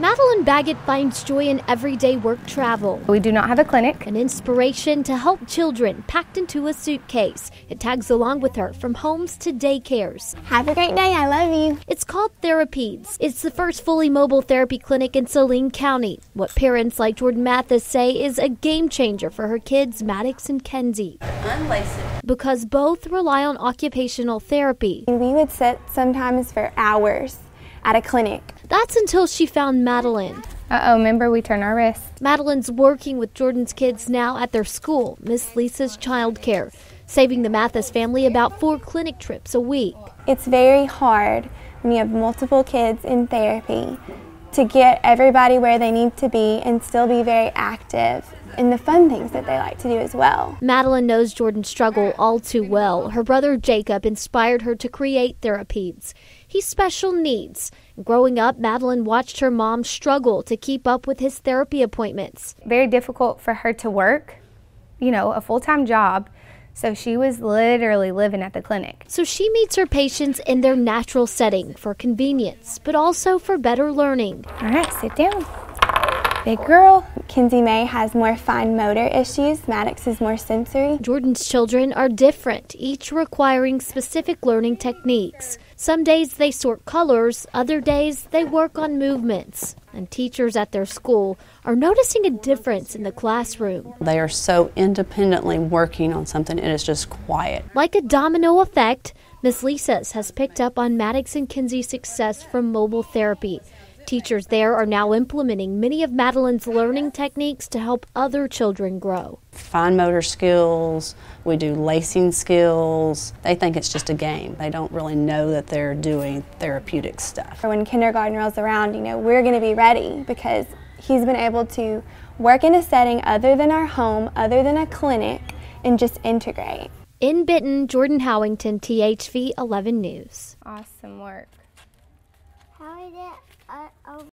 Madeline Baggett finds joy in everyday work travel. We do not have a clinic. An inspiration to help children packed into a suitcase. It tags along with her from homes to daycares. Have a great day. I love you. It's called Therapedes. It's the first fully mobile therapy clinic in Saline County. What parents like Jordan Mathis say is a game changer for her kids, Maddox and Kenzie. Unlace it. Because both rely on occupational therapy. We would sit sometimes for hours at a clinic. That's until she found Madeline. Remember we turn our wrist. Madeline's working with Jordan's kids now at their school, Miss Lisa's Child Care, saving the Mathis family about 4 clinic trips a week. It's very hard when you have multiple kids in therapy to get everybody where they need to be and still be very active in the fun things that they like to do as well. Madeline knows Jordan's struggle all too well. Her brother Jacob inspired her to create Therapedes. He's special needs. Growing up, Madeline watched her mom struggle to keep up with his therapy appointments. Very difficult for her to work, a full-time job. So she was literally living at the clinic. So she meets her patients in their natural setting for convenience, but also for better learning. All right, sit down. Big girl. Kenzie May has more fine motor issues. Maddox is more sensory. Jordan's children are different, each requiring specific learning techniques. Some days they sort colors, other days they work on movements. And teachers at their school are noticing a difference in the classroom. They are so independently working on something, it is just quiet. Like a domino effect, Miss Lisa's has picked up on Maddox and Kenzie's success from mobile therapy. Teachers there are now implementing many of Madeline's learning techniques to help other children grow. Fine motor skills, we do lacing skills. They think it's just a game. They don't really know that they're doing therapeutic stuff. When kindergarten rolls around, we're going to be ready because he's been able to work in a setting other than our home, other than a clinic, and just integrate. In Benton, Jordan Howington, THV 11 News. Awesome work. How is it?